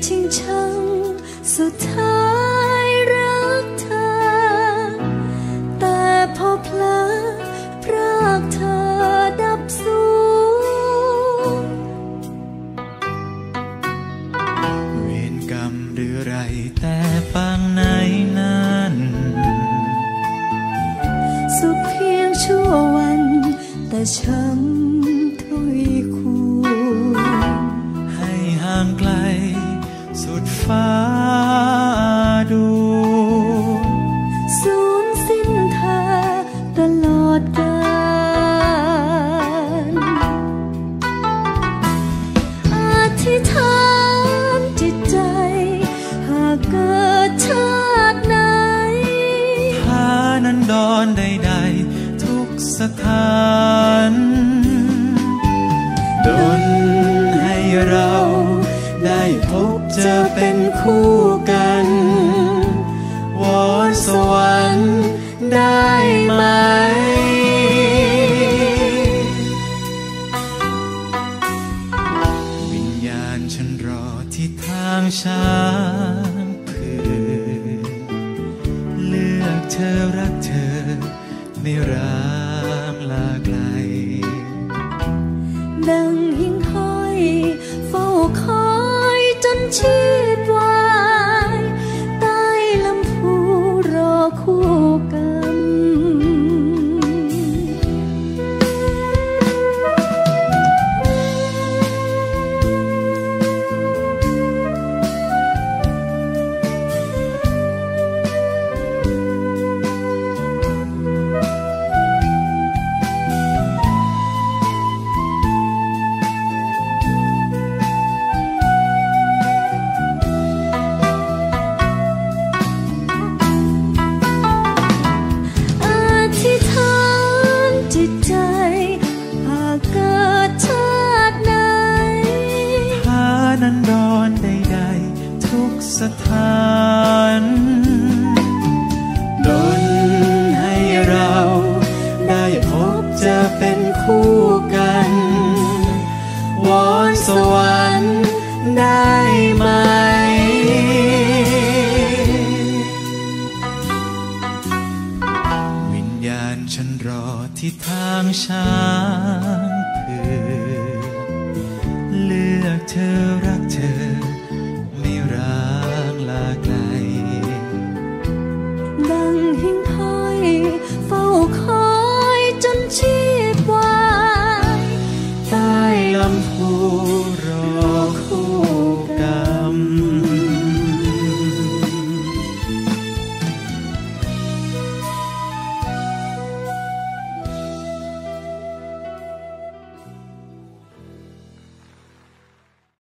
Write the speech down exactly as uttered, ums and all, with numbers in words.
จริงชังสุดท้ายรักเธอแต่พอเพลอพรากเธอดับสูญเวรกรรมหรือไรแต่ปางไหนนั้นสุขเพียงชั่ววันแต่ช้ำถ้อยคูให้ห่างไกลสุดฟ้าดูสูญสิ้นเธอตลอดกาลอธิษฐานจิตใจหากเกิดชาติไหนฐานันดรใดๆทุกสถานดลให้เราได้พบเจอเป็นคู่กันวอนสวรรค์ได้ไหมวิญญาณฉันรอที่ทางช้างเผือกเลือกเธอรักเธอไม่ร้างลาไกลดังหิ่งห้อยเฝ้าคอยจนชีดวายใต้ลำพูรอคู่กรรมนั้นดอนใดๆทุกสถานดลให้เราได้พบเจอเป็นคู่กันวอนสวรรค์ได้ไหมวิญญาณฉันรอที่ทางช้างเผือกเลือกเธอ